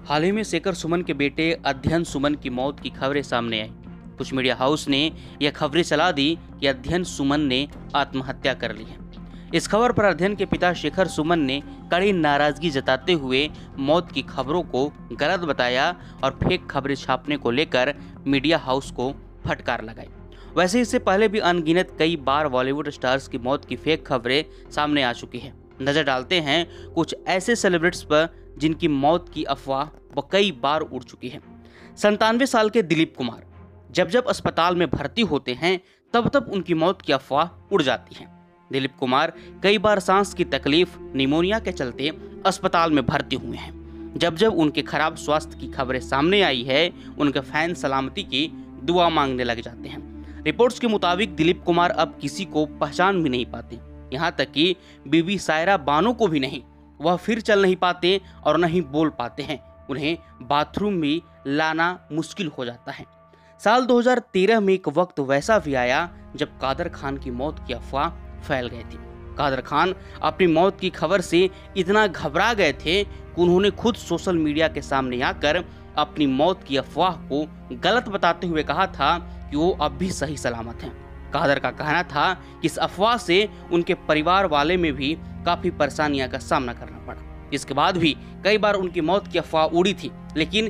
हाल ही में शेखर सुमन के बेटे अध्ययन सुमन की मौत की खबरें सामने आई। कुछ मीडिया हाउस ने यह खबरें चला दी कि अध्ययन सुमन ने आत्महत्या कर ली है। इस खबर पर अध्ययन के पिता शेखर सुमन ने कड़ी नाराजगी जताते हुए मौत की खबरों को गलत बताया और फेक खबरें छापने को लेकर मीडिया हाउस को फटकार लगाई। वैसे इससे पहले भी अनगिनत कई बार बॉलीवुड स्टार्स की मौत की फेक खबरें सामने आ चुकी हैं। नजर डालते हैं कुछ ऐसे सेलिब्रिटीज पर जिनकी मौत की अफवाह कई बार उड़ चुकी है। 97 साल के दिलीप कुमार जब जब अस्पताल में भर्ती होते हैं तब तब उनकी मौत की अफवाह उड़ जाती है। दिलीप कुमार कई बार सांस की तकलीफ, निमोनिया के चलते अस्पताल में भर्ती हुए हैं। जब जब उनके खराब स्वास्थ्य की खबरें सामने आई है, उनके फैन सलामती की दुआ मांगने लग जाते हैं। रिपोर्ट्स के मुताबिक दिलीप कुमार अब किसी को पहचान भी नहीं पाते, यहाँ तक कि बीबी सायरा बानो को भी नहीं। वह फिर चल नहीं पाते और न ही बोल पाते हैं। उन्हें बाथरूम में लाना मुश्किल हो जाता है। साल 2013 में एक वक्त वैसा भी आया जब कादर खान की मौत की अफवाह फैल गई थी। कादर खान अपनी मौत की खबर से इतना घबरा गए थे कि उन्होंने खुद सोशल मीडिया के सामने आकर अपनी मौत की अफवाह को गलत बताते हुए कहा था कि वो अब भी सही सलामत हैं। कादर का कहना था कि इस अफवाह से उनके परिवार वाले में भी काफी परेशानियों का सामना करना पड़ा। इसके बाद भी कई बार उनकी मौत की अफवाह उड़ी थी, लेकिन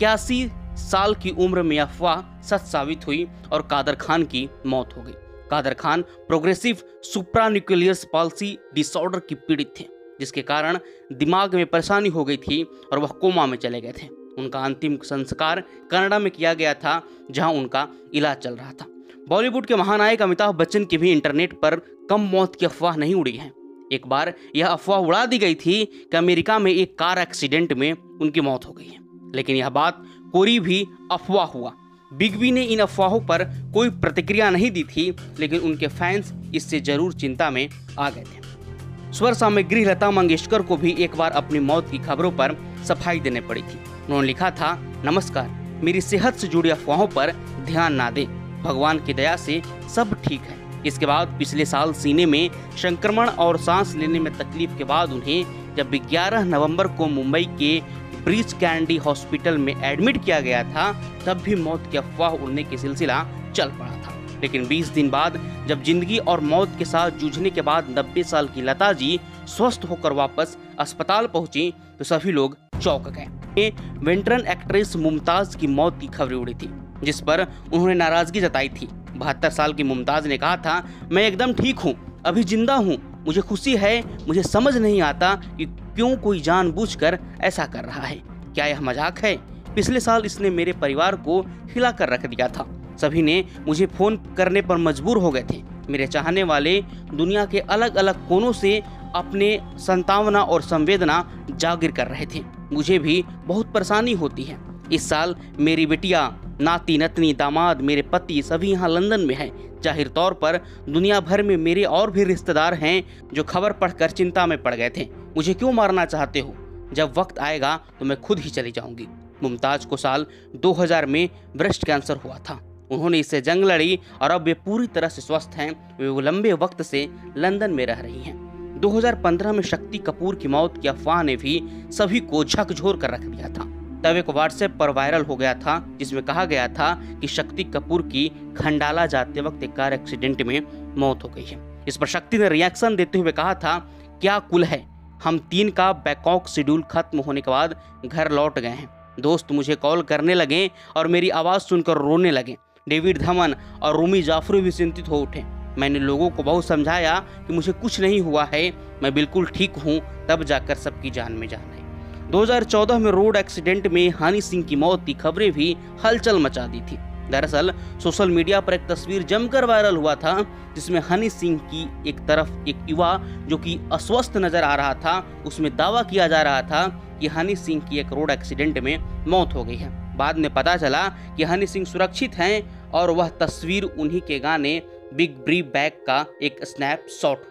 81 साल की उम्र में अफवाह सच साबित हुई और कादर खान की मौत हो गई। Kader Khan progressive supranuclear palsy disorder की पीड़ित थे, जिसके कारण दिमाग में परेशानी हो गई थी और वह कोमा में चले गए थे। उनका अंतिम संस्कार कनाडा में किया गया था, जहां उनका इलाज चल रहा था। बॉलीवुड के महानायक अमिताभ बच्चन की भी इंटरनेट पर कम मौत की अफवाह नहीं उड़ी है। एक बार यह अफवाह उड़ा दी गई थी कि अमेरिका में एक कार एक्सीडेंट में उनकी मौत हो गई है, लेकिन यह बात कोई भी अफवाह हुआ। बिग बी ने इन अफवाहों पर कोई प्रतिक्रिया नहीं दी थी, लेकिन उनके फैंस इससे जरूर चिंता में आ गए थे। स्वर सामग्री लता मंगेशकर को भी एक बार अपनी मौत की खबरों पर सफाई देने पड़ी थी। उन्होंने लिखा था, नमस्कार, मेरी सेहत से जुड़ी अफवाहों पर ध्यान ना दें, भगवान की दया से सब ठीक है। इसके बाद पिछले साल सीने में संक्रमण और सांस लेने में तकलीफ के बाद उन्हें जब 11 नवंबर को मुंबई के ब्रीच कैंडी हॉस्पिटल में एडमिट किया गया था, तब भी मौत की अफवाह उड़ने की सिलसिला चल पड़ा था। लेकिन 20 दिन बाद जब जिंदगी और मौत के साथ जूझने के बाद 90 साल की लता जी स्वस्थ होकर वापस अस्पताल पहुंची तो सभी लोग चौंक गए। वेटरन एक्ट्रेस मुमताज की मौत की खबरें उड़ी थी, जिस पर उन्होंने नाराजगी जताई थी। 72 साल की मुमताज ने कहा था, मैं एकदम ठीक हूँ, अभी जिंदा हूँ, मुझे खुशी है। मुझे समझ नहीं आता कि क्यों कोई जानबूझकर ऐसा कर रहा है। क्या यह मजाक है? पिछले साल इसने मेरे परिवार को हिला कर रख दिया था। सभी ने मुझे फोन करने पर मजबूर हो गए थे। मेरे चाहने वाले दुनिया के अलग अलग कोनों से अपने संतावना और संवेदना जागिर कर रहे थे। मुझे भी बहुत परेशानी होती है। इस साल मेरी बिटिया, नाती नतनी, दामाद, मेरे पति सभी यहाँ लंदन में हैं। जाहिर तौर पर दुनिया भर में मेरे और भी रिश्तेदार हैं जो खबर पढ़कर चिंता में पड़ गए थे। मुझे क्यों मारना चाहते हो? जब वक्त आएगा तो मैं खुद ही चली जाऊंगी। मुमताज को साल 2000 में ब्रेस्ट कैंसर हुआ था। उन्होंने इससे जंग लड़ी और अब वे पूरी तरह से स्वस्थ हैं। वे लंबे वक्त से लंदन में रह रही हैं। 2015 में शक्ति कपूर की मौत की अफवाह ने भी सभी को झकझोर कर रख दिया था। तब एक व्हाट्सएप पर वायरल हो गया था, जिसमें कहा गया था कि शक्ति कपूर की खंडाला जाते वक्त एक कार एक्सीडेंट में मौत हो गई है। इस पर शक्ति ने रिएक्शन देते हुए कहा था, क्या कुल है, हम 3 का बैकॉक शेड्यूल खत्म होने के बाद घर लौट गए हैं। दोस्त मुझे कॉल करने लगे और मेरी आवाज़ सुनकर रोने लगे। डेविड धमन और रूमी जाफरी भी चिंतित हो उठे। मैंने लोगों को बहुत समझाया कि मुझे कुछ नहीं हुआ है, मैं बिल्कुल ठीक हूँ, तब जाकर सबकी जान में जान आई। 2014 में रोड एक्सीडेंट में हनी सिंह की मौत की खबरें भी हलचल मचा दी थी। दरअसल सोशल मीडिया पर एक तस्वीर जमकर वायरल हुआ था, जिसमें हनी सिंह की एक तरफ एक युवा जो कि अस्वस्थ नजर आ रहा था, उसमें दावा किया जा रहा था कि हनी सिंह की एक रोड एक्सीडेंट में मौत हो गई है। बाद में पता चला कि हनी सिंह सुरक्षित हैं और वह तस्वीर उन्हीं के गाने बिग ब्री बैक का एक स्नैपशॉट हुआ है।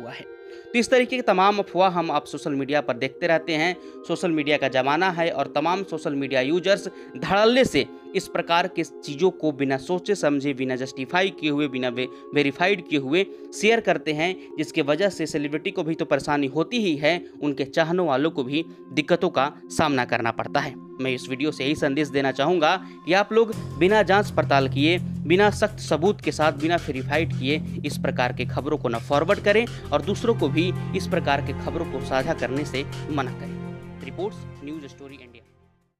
तो इस तरीके की तमाम अफवाह हम आप सोशल मीडिया पर देखते रहते हैं। सोशल मीडिया का ज़माना है और तमाम सोशल मीडिया यूजर्स धड़ल्ले से इस प्रकार के चीज़ों को बिना सोचे समझे, बिना जस्टिफाई किए हुए, बिना वेरीफाइड किए हुए शेयर करते हैं, जिसके वजह से सेलिब्रिटी को भी तो परेशानी होती ही है, उनके चाहने वालों को भी दिक्कतों का सामना करना पड़ता है। मैं इस वीडियो से यही संदेश देना चाहूँगा कि आप लोग बिना जांच पड़ताल किए, बिना सख्त सबूत के साथ, बिना वेरीफाइड किए इस प्रकार के खबरों को न फॉरवर्ड करें और दूसरों को भी इस प्रकार के खबरों को साझा करने से मना करें। Reports news story India.